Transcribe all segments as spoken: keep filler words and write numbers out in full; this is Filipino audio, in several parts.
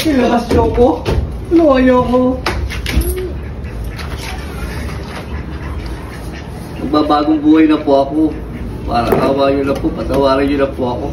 Ilabas niyo ko. Ano ayoko? Magbabagong buhay na po ako. Para awa niyo na po, patawarin niyo na po ako.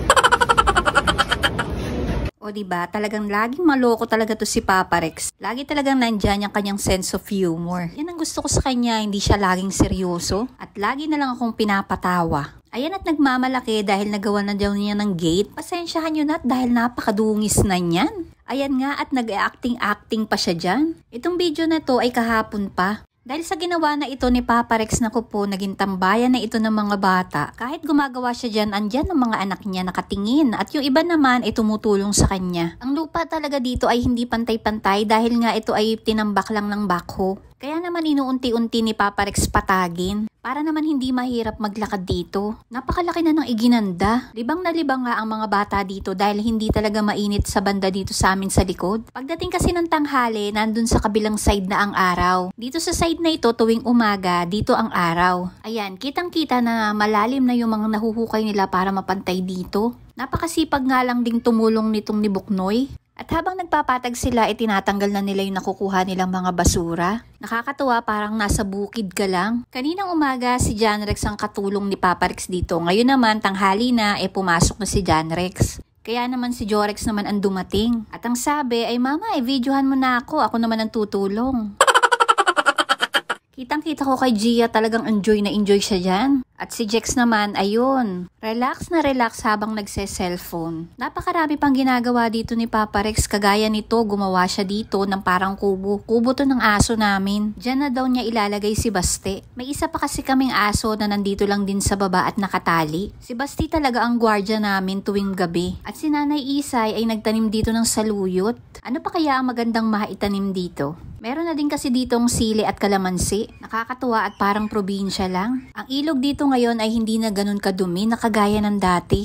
O diba, talagang laging maloko talaga to si Papa Rex. Lagi talagang nandyan yung kanyang sense of humor. Yan ang gusto ko sa kanya, hindi siya laging seryoso. At lagi na lang akong pinapatawa. Ayan at nagmamalaki dahil nagawa na daw niya ng gate. Pasensyahan nyo na dahil napakadungis na niyan. Ayan nga at nag-acting-acting pa siya dyan. Itong video na to ay kahapon pa. Dahil sa ginawa na ito ni Papa Rex, naku po, naging tambayan na ito ng mga bata. Kahit gumagawa siya dyan, andyan ang mga anak niya nakatingin. At yung iba naman ay tumutulong sa kanya. Ang lupa talaga dito ay hindi pantay-pantay dahil nga ito ay tinambak lang ng backhoe. Kaya naman inuunti-unti ni Papa Rex patagin. Para naman hindi mahirap maglakad dito. Napakalaki na ng iginanda. Libang na libang nga ang mga bata dito dahil hindi talaga mainit sa banda dito sa amin sa likod. Pagdating kasi ng tanghali, nandun sa kabilang side na ang araw. Dito sa side na ito tuwing umaga, dito ang araw. Ayan, kitang-kita na malalim na yung mga nahuhukay nila para mapantay dito. Napakasipag nga lang ding tumulong nitong ni Buknoy. At habang nagpapatag sila, itinatanggal na nila yung nakukuha nilang mga basura. Nakakatuwa, parang nasa bukid ka lang. Kaninang umaga, si John Rex ang katulong ni Papa Rex dito. Ngayon naman, tanghali na, eh pumasok na si John Rex. Kaya naman si Jorex naman ang dumating. At ang sabi ay, Mama, eh, videohan mo na ako. Ako naman ang tutulong. Kitang-kita ko kay Gia, talagang enjoy na enjoy siya dyan. At si Jex naman, ayun, relax na relax habang nagse-cellphone. Napakarami pang ginagawa dito ni Papa Rex. Kagaya nito, gumawa siya dito ng parang kubo. Kubo to ng aso namin. Diyan na daw niya ilalagay si Basti. May isa pa kasi kaming aso na nandito lang din sa baba at nakatali. Si Basti talaga ang gwardya namin tuwing gabi. At si Nanay Isay ay nagtanim dito ng saluyot. Ano pa kaya ang magandang maitanim dito? Meron na din kasi ditong sili at kalamansi. Nakakatuwa at parang probinsya lang. Ang ilog dito ngayon ay hindi na ganun kadumi na kagaya ng dati.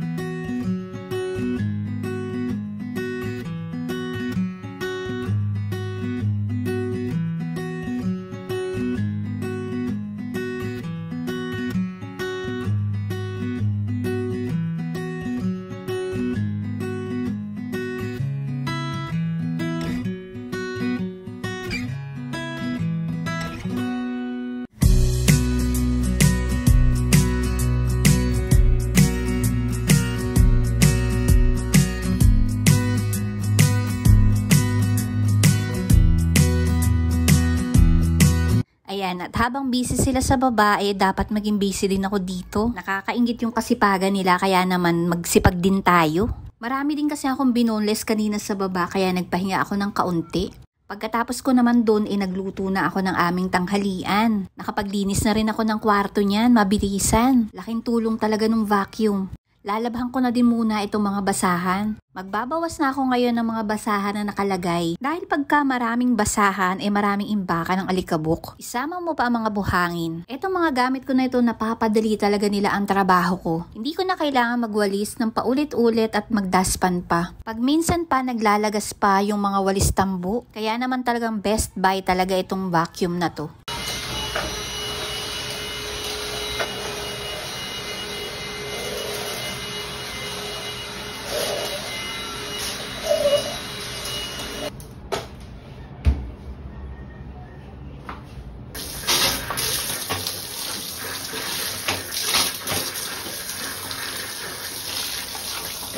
Ayan, at habang busy sila sa baba, eh dapat maging busy din ako dito. Nakakaingit yung kasipagan nila, kaya naman magsipag din tayo. Marami din kasi akong binoneless kanina sa baba, kaya nagpahinga ako ng kaunti. Pagkatapos ko naman doon, eh nagluto na ako ng aming tanghalian. Nakapaglinis na rin ako ng kwarto niyan, mabilisan. Laking tulong talaga ng vacuum. Lalabhan ko na din muna itong mga basahan. Magbabawas na ako ngayon ng mga basahan na nakalagay. Dahil pagka maraming basahan, eh maraming imbaka ng alikabok. Isama mo pa ang mga buhangin. Etong mga gamit ko na ito, napapadali talaga nila ang trabaho ko. Hindi ko na kailangan magwalis ng paulit-ulit at magdaspan pa. Pag minsan pa, naglalagas pa yung mga walis tambo. Kaya naman talagang best buy talaga itong vacuum na to.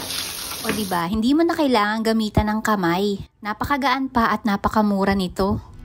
O diba, hindi mo na kailangan gamitan ng kamay. Napakagaan pa at napakamura nito.